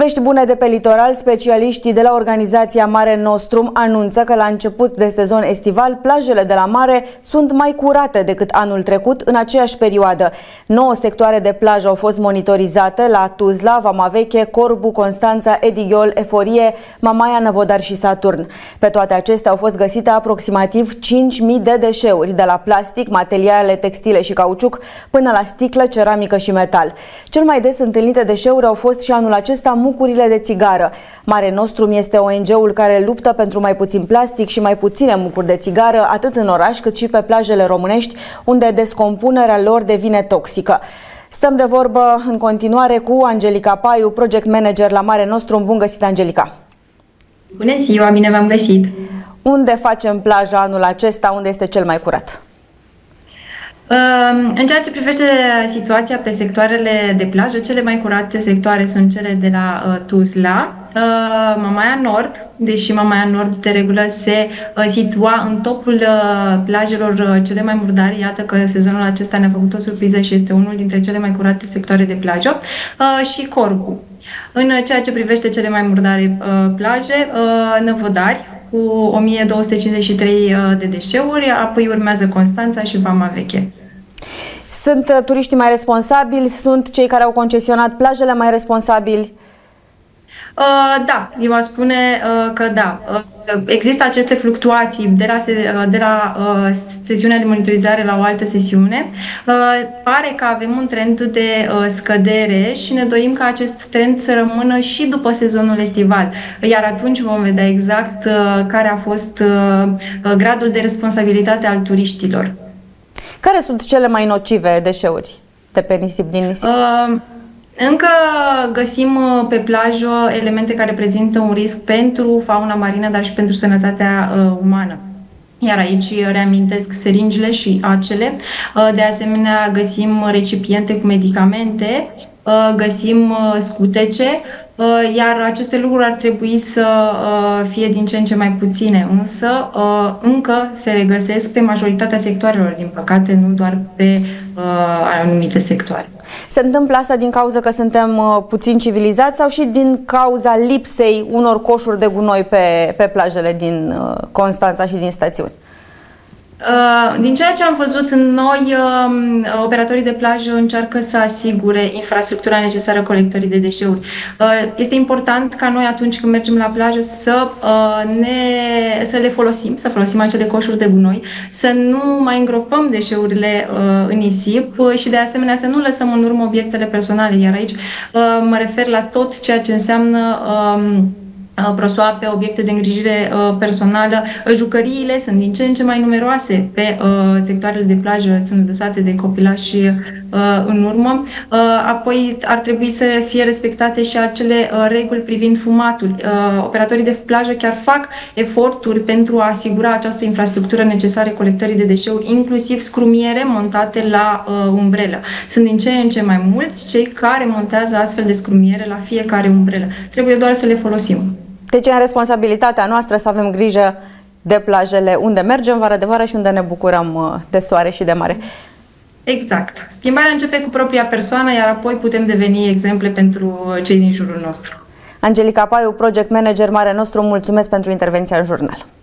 Vești bune de pe litoral, specialiștii de la organizația Mare Nostrum anunță că la început de sezon estival, plajele de la mare sunt mai curate decât anul trecut în aceeași perioadă. 9 sectoare de plajă au fost monitorizate la Tuzla, Vama Veche, Corbu, Constanța, Edighiol, Eforie, Mamaia, Năvodar și Saturn. Pe toate acestea au fost găsite aproximativ 5.000 de deșeuri, de la plastic, materiale textile și cauciuc, până la sticlă, ceramică și metal. Cel mai des întâlnite deșeuri au fost și anul acesta mucurile de țigară. Mare Nostrum este ONG-ul care luptă pentru mai puțin plastic și mai puține mucuri de țigară, atât în oraș cât și pe plajele românești, unde descompunerea lor devine toxică. Stăm de vorbă în continuare cu Angelica Paiu, project manager la Mare Nostrum. Bun găsit, Angelica! Bună ziua, bine v-am găsit! Unde facem plaja anul acesta? Unde este cel mai curat? În ceea ce privește situația pe sectoarele de plajă, cele mai curate sectoare sunt cele de la Tuzla, Mamaia Nord, deși Mamaia Nord de regulă se situa în topul plajelor cele mai murdare. Iată că sezonul acesta ne-a făcut o surpriză și este unul dintre cele mai curate sectoare de plajă, și Corbu. În ceea ce privește cele mai murdare plaje, Năvodari, cu 1253 de deșeuri, apoi urmează Constanța și Vama Veche. Sunt turiștii mai responsabili? Sunt cei care au concesionat plajele mai responsabili? Da, eu aș spune că da. Există aceste fluctuații de la sesiunea de monitorizare la o altă sesiune. Pare că avem un trend de scădere și ne dorim ca acest trend să rămână și după sezonul estival. Iar atunci vom vedea exact care a fost gradul de responsabilitate al turiștilor. Care sunt cele mai nocive deșeuri de pe nisip, din nisip? Încă găsim pe plajă elemente care prezintă un risc pentru fauna marină, dar și pentru sănătatea umană. Iar aici reamintesc seringile și acele. De asemenea, găsim recipiente cu medicamente, găsim scutece, iar aceste lucruri ar trebui să fie din ce în ce mai puține, însă încă se regăsesc pe majoritatea sectoarelor, din păcate, nu doar pe anumite sectoare. Se întâmplă asta din cauza că suntem puțin civilizați sau și din cauza lipsei unor coșuri de gunoi pe plajele din Constanța și din stațiuni? Din ceea ce am văzut noi, operatorii de plajă încearcă să asigure infrastructura necesară colectării de deșeuri. Este important ca noi, atunci când mergem la plajă, să le folosim, să folosim acele coșuri de gunoi, să nu mai îngropăm deșeurile în nisip și de asemenea să nu lăsăm în urmă obiectele personale. Iar aici mă refer la tot ceea ce înseamnă prosoape, obiecte de îngrijire personală. Jucăriile sunt din ce în ce mai numeroase pe sectoarele de plajă, sunt lăsate de copilași în urmă. Apoi ar trebui să fie respectate și acele reguli privind fumatul. Operatorii de plajă chiar fac eforturi pentru a asigura această infrastructură necesară colectării de deșeuri, inclusiv scrumiere montate la umbrelă. Sunt din ce în ce mai mulți cei care montează astfel de scrumiere la fiecare umbrelă. Trebuie doar să le folosim. Deci e în responsabilitatea noastră să avem grijă de plajele unde mergem vara de vară și unde ne bucurăm de soare și de mare. Exact. Schimbarea începe cu propria persoană, iar apoi putem deveni exemple pentru cei din jurul nostru. Angelica Paiu, project manager Mare Nostrum, mulțumesc pentru intervenția în jurnal.